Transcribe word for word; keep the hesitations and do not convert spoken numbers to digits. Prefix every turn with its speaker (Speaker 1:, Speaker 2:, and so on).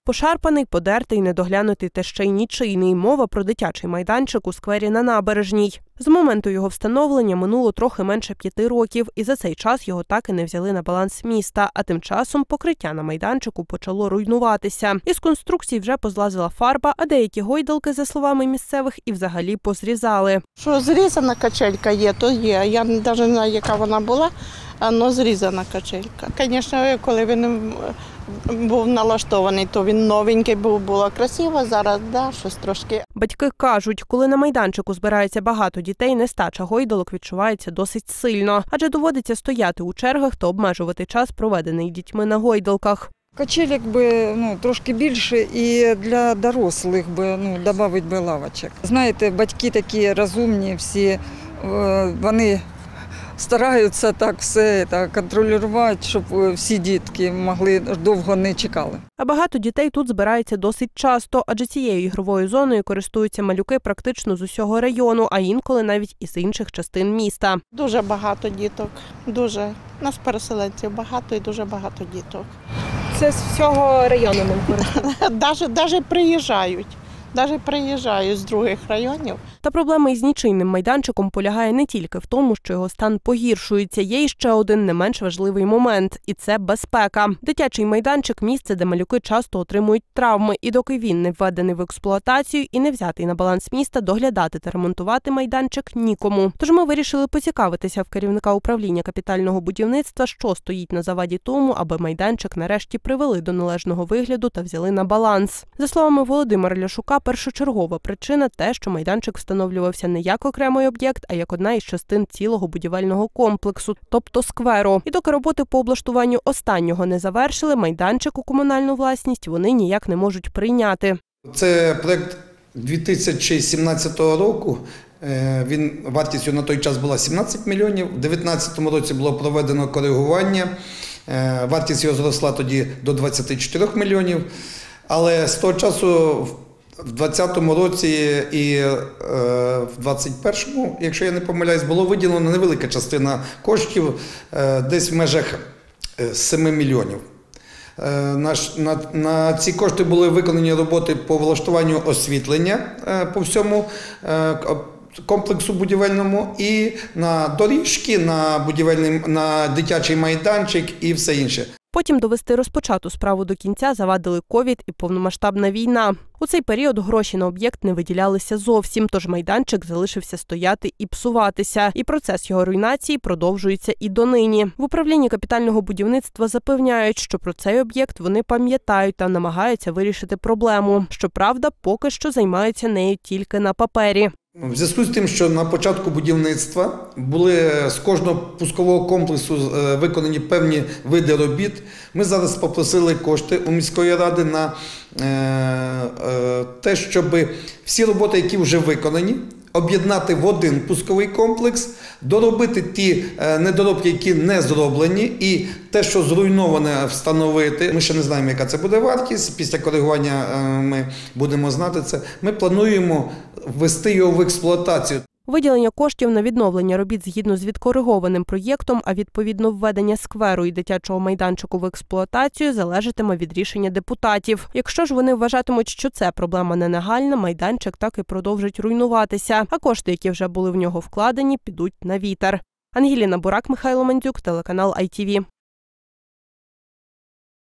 Speaker 1: Пошарпаний, подертий, недоглянутий та ще й нічийний. Мова про дитячий майданчик у сквері на Набережній. З моменту його встановлення минуло трохи менше п'яти років, і за цей час його так і не взяли на баланс міста. А тим часом покриття на майданчику почало руйнуватися. Із конструкцій вже позлазила фарба, а деякі гойдалки, за словами місцевих, і взагалі позрізали.
Speaker 2: Що зрізана качелька є, то є. Я навіть не знаю, яка вона була, але зрізана качелька. Звісно, коли він був налаштований, то він новенький був, було красиво, зараз да, щось трошки.
Speaker 1: Батьки кажуть, коли на майданчику збирається багато дітей, нестача гойдалок відчувається досить сильно, адже доводиться стояти у чергах та обмежувати час, проведений дітьми на гойдалках.
Speaker 3: Качелек би ну, трошки більше і для дорослих би ну, додати би лавочок. Знаєте, батьки такі розумні всі, вони стараються так все так, контролювати, щоб всі дітки могли довго не чекали.
Speaker 1: А багато дітей тут збирається досить часто, адже цією ігровою зоною користуються малюки практично з усього району, а інколи навіть із інших частин міста.
Speaker 2: Дуже багато діток, дуже. Нас переселенців багато і дуже багато діток.
Speaker 1: Це з всього району ним користуються?
Speaker 2: Навіть приїжджають. Навіть приїжджають з других районів.
Speaker 1: Та проблема із нічийним майданчиком полягає не тільки в тому, що його стан погіршується. Є й ще один не менш важливий момент – і це безпека. Дитячий майданчик – місце, де малюки часто отримують травми. І доки він не введений в експлуатацію і не взятий на баланс міста, доглядати та ремонтувати майданчик нікому. Тож ми вирішили поцікавитися в керівника управління капітального будівництва, що стоїть на заваді тому, аби майданчик нарешті привели до належного вигляду та взяли на баланс. За словами Володимира Ляшука, першочергова причина – те, що майданчик встановлювався не як окремий об'єкт, а як одна із частин цілого будівельного комплексу, тобто скверу. І доки роботи по облаштуванню останнього не завершили, майданчик у комунальну власність вони ніяк не можуть прийняти.
Speaker 4: Це проєкт дві тисячі сімнадцятого року. Він, вартістю на той час була сімнадцять мільйонів. У дві тисячі дев'ятнадцятому році було проведено коригування. Вартість його зросла тоді до двадцяти чотирьох мільйонів. Але з того часу в двадцятому році і в двадцять першому, якщо я не помиляюсь, було виділено невелика частина коштів, десь в межах семи мільйонів. На, на, на ці кошти були виконані роботи по влаштуванню освітлення по всьому комплексу будівельному і на доріжки, на, будівельний, на дитячий майданчик і все інше.
Speaker 1: Потім довести розпочату справу до кінця завадили ковід і повномасштабна війна. У цей період гроші на об'єкт не виділялися зовсім, тож майданчик залишився стояти і псуватися. І процес його руйнації продовжується і донині. В управлінні капітального будівництва запевняють, що про цей об'єкт вони пам'ятають та намагаються вирішити проблему. Щоправда, поки що займаються нею тільки на папері.
Speaker 4: В зв'язку з тим, що на початку будівництва були з кожного пускового комплексу виконані певні види робіт, ми зараз попросили кошти у міської ради на те, щоб всі роботи, які вже виконані, об'єднати в один пусковий комплекс, доробити ті недоробки, які не зроблені, і те, що зруйноване, встановити. Ми ще не знаємо, яка це буде вартість, після коригування ми будемо знати це. Ми плануємо ввести його в експлуатацію.
Speaker 1: Виділення коштів на відновлення робіт згідно з відкоригованим проєктом, а відповідно введення скверу і дитячого майданчику в експлуатацію залежатиме від рішення депутатів. Якщо ж вони вважатимуть, що це проблема не нагальна, майданчик так і продовжить руйнуватися, а кошти, які вже були в нього вкладені, підуть на вітер. Ангеліна Бурак, Михайло Мандзюк, телеканал ай ті ві.